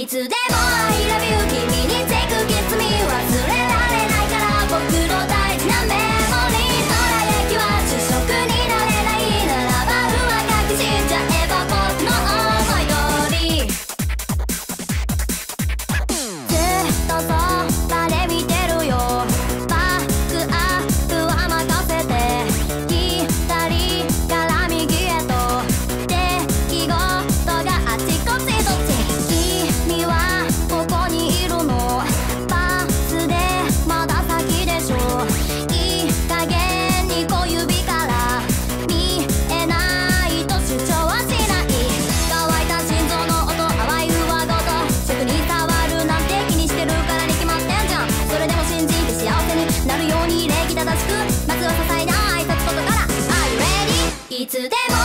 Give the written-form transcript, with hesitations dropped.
いつでも I love you 君に take a kiss me 忘れられないから僕の大事なメモリーどら焼きは主食になれないならば上書きしちゃえば僕の思い通りずっとそばで見てるよバックアップは任せて左から右へと出来事があちこちどっち君はここにいるのバスでまだ先でしょいい加減に小指から見えないと主張はしない乾いた心臓の音淡い上ごと食に触るなんて気にしてるからに決まってんじゃんそれでも信じて幸せになるように礼儀正しくまずは些細な挨拶ことから Are you ready? いつでも